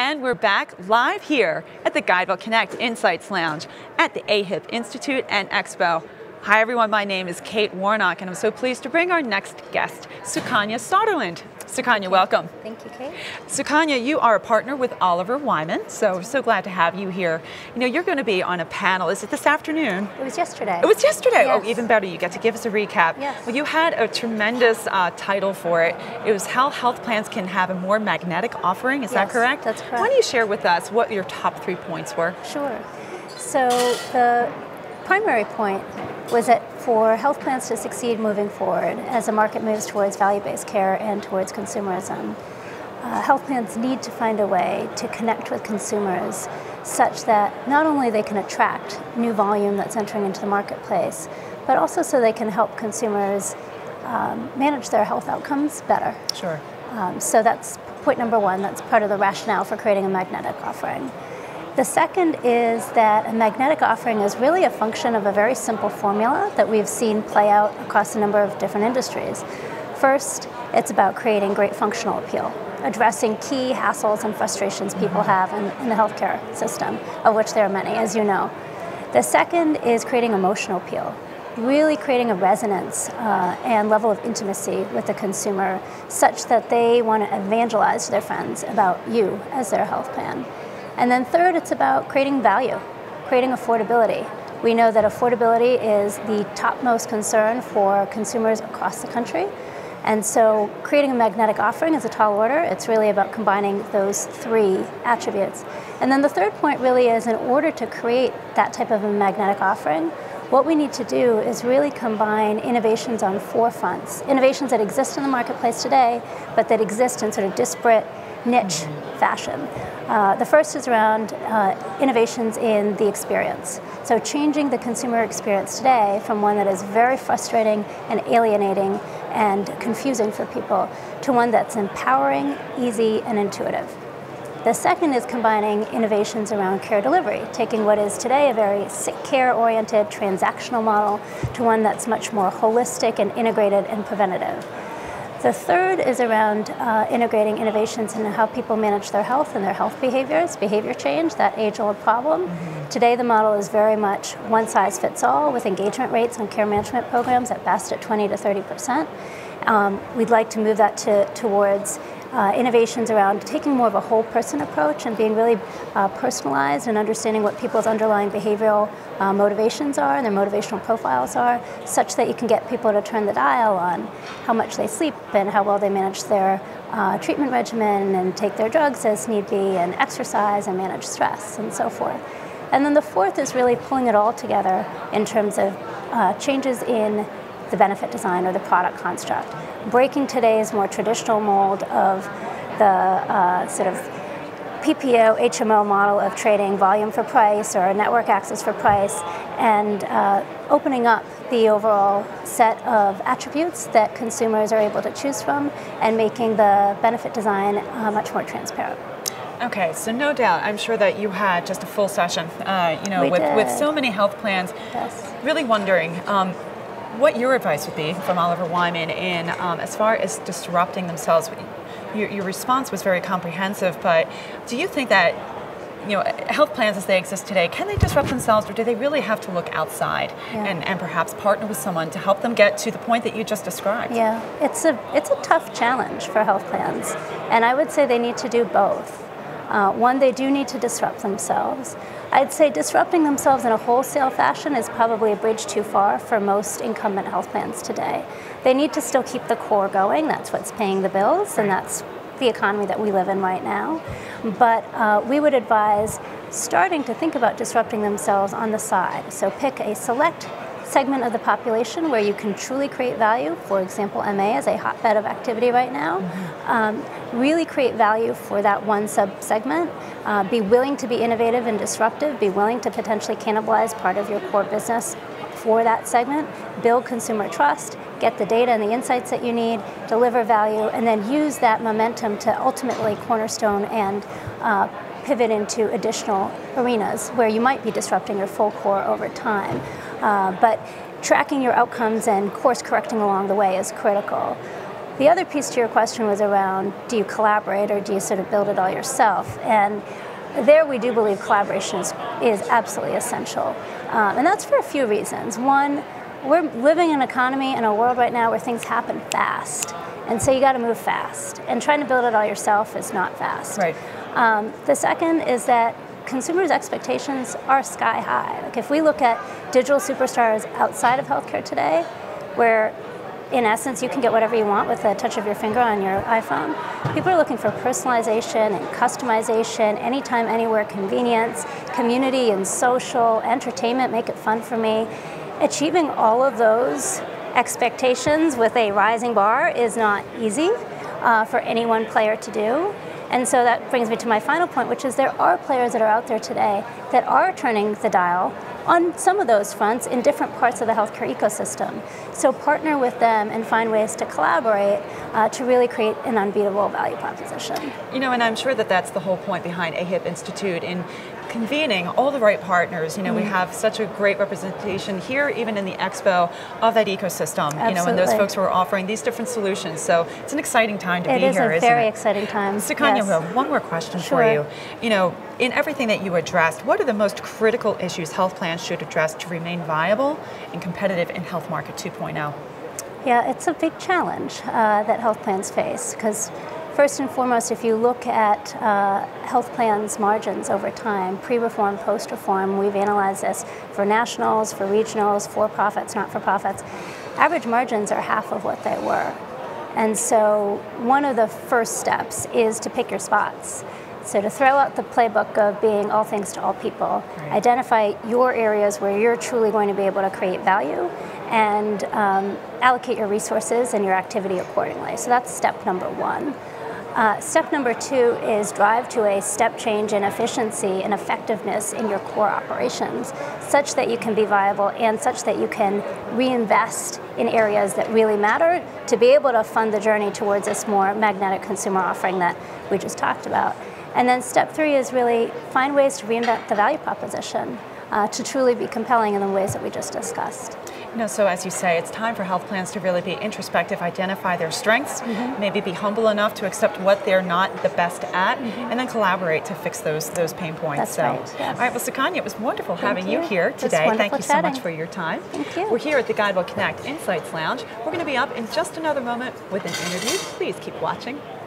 And we're back live here at the Guidewell Connect Insights Lounge at the AHIP Institute and Expo. Hi everyone, my name is Kate Warnock and I'm so pleased to bring our next guest, Sukanya Soderlund. Sukanya, welcome. Thank you, Kate. Sukanya, you are a partner with Oliver Wyman, so we're so glad to have you here. You know, you're going to be on a panel. Is it this afternoon? It was yesterday. It was yesterday? Yes. Oh, even better. You get to give us a recap. Yes. Well, you had a tremendous title for it. It was How Health Plans Can Have a More Magnetic Offering. Is that correct? That's correct. Why don't you share with us what your top 3 points were? Sure. So the primary point was that for health plans to succeed moving forward, as the market moves towards value-based care and towards consumerism, health plans need to find a way to connect with consumers such that not only they can attract new volume that's entering into the marketplace, but also so they can help consumers manage their health outcomes better. Sure. So that's point number one. That's part of the rationale for creating a magnetic offering. The second is that a magnetic offering is really a function of a very simple formula that we've seen play out across a number of different industries. First, it's about creating great functional appeal, addressing key hassles and frustrations people have in the healthcare system, of which there are many, as you know. The second is creating emotional appeal, really creating a resonance and level of intimacy with the consumer such that they want to evangelize to their friends about you as their health plan. And then third, it's about creating value, creating affordability. We know that affordability is the topmost concern for consumers across the country. And so creating a magnetic offering is a tall order. It's really about combining those 3 attributes. And then the third point really is, in order to create that type of a magnetic offering, what we need to do is really combine innovations on 4 fronts. Innovations that exist in the marketplace today, but that exist in sort of disparate niche fashion. The first is around innovations in the experience. So changing the consumer experience today from one that is very frustrating and alienating and confusing for people to one that's empowering, easy, and intuitive. The second is combining innovations around care delivery, taking what is today a very sick care-oriented transactional model to one that's much more holistic and integrated and preventative. The third is around integrating innovations into how people manage their health and their health behaviors, behavior change, that age-old problem. Today the model is very much one size fits all, with engagement rates on care management programs at best at 20 to 30%. We'd like to move that towards innovations around taking more of a whole person approach and being really personalized and understanding what people's underlying behavioral motivations are and their motivational profiles are, such that you can get people to turn the dial on how much they sleep and how well they manage their treatment regimen and take their drugs as need be and exercise and manage stress and so forth. And then the fourth is really pulling it all together in terms of changes in the benefit design or the product construct, breaking today's more traditional mold of the sort of PPO, HMO model of trading volume for price or network access for price, and opening up the overall set of attributes that consumers are able to choose from and making the benefit design much more transparent. Okay, so no doubt, I'm sure that you had just a full session, with so many health plans. Yes. Really wondering, what your advice would be from Oliver Wyman in as far as disrupting themselves. Your response was very comprehensive, but do you think that health plans as they exist today, can they disrupt themselves, or do they really have to look outside and perhaps partner with someone to help them get to the point that you just described? Yeah, it's a tough challenge for health plans, and I would say they need to do both. One, they do need to disrupt themselves. I'd say disrupting themselves in a wholesale fashion is probably a bridge too far for most incumbent health plans today. They need to still keep the core going. That's what's paying the bills, and that's the economy that we live in right now. But we would advise starting to think about disrupting themselves on the side. So pick a select segment of the population where you can truly create value. For example, MA is a hotbed of activity right now. Really create value for that one sub-segment. Be willing to be innovative and disruptive. Be willing to potentially cannibalize part of your core business for that segment. Build consumer trust. Get the data and the insights that you need. Deliver value. And then use that momentum to ultimately cornerstone and pivot into additional arenas where you might be disrupting your full core over time. But tracking your outcomes and course correcting along the way is critical. The other piece to your question was around, do you collaborate or do you sort of build it all yourself? And there we do believe collaboration is absolutely essential. And that's for a few reasons. One, we're living in an economy and a world right now where things happen fast. And so you got to move fast. And trying to build it all yourself is not fast. Right. The second is that consumers' expectations are sky high. Like if we look at digital superstars outside of healthcare today, where in essence you can get whatever you want with a touch of your finger on your iPhone, people are looking for personalization and customization, anytime, anywhere convenience, community and social, entertainment, make it fun for me. Achieving all of those expectations with a rising bar is not easy for any one player to do. And so that brings me to my final point, which is there are players that are out there today that are turning the dial on some of those fronts in different parts of the healthcare ecosystem. So partner with them and find ways to collaborate to really create an unbeatable value proposition. You know, and I'm sure that that's the whole point behind AHIP Institute in convening all the right partners. You know, we have such a great representation here, even in the expo, of that ecosystem. Absolutely. You know, and those folks who are offering these different solutions. So it's an exciting time to be here, isn't it? It is a very exciting time. Sukanya, yes. One more question Sure. for you. You know, in everything that you addressed, what are the most critical issues health plans should address to remain viable and competitive in Health Market 2.0? Yeah, it's a big challenge that health plans face, because first and foremost, if you look at health plans' margins over time, pre-reform, post-reform, we've analyzed this for nationals, for regionals, for-profits, not-for-profits, average margins are half of what they were. And so one of the first steps is to pick your spots. So to throw out the playbook of being all things to all people, right. Identify your areas where you're truly going to be able to create value and allocate your resources and your activity accordingly. So that's step number one. Step number two is drive to a step change in efficiency and effectiveness in your core operations, such that you can be viable and such that you can reinvest in areas that really matter to be able to fund the journey towards this more magnetic consumer offering that we just talked about. And then step three is really find ways to reinvent the value proposition to truly be compelling in the ways that we just discussed. You know, so as you say, it's time for health plans to really be introspective, identify their strengths, maybe be humble enough to accept what they're not the best at, and then collaborate to fix those pain points. That's right, yes. All right, well, Sukanya, it was wonderful having you here today. Thank you so much for your time. Thank you. We're here at the Guidewell Connect Insights Lounge. We're going to be up in just another moment with an interview. Please keep watching.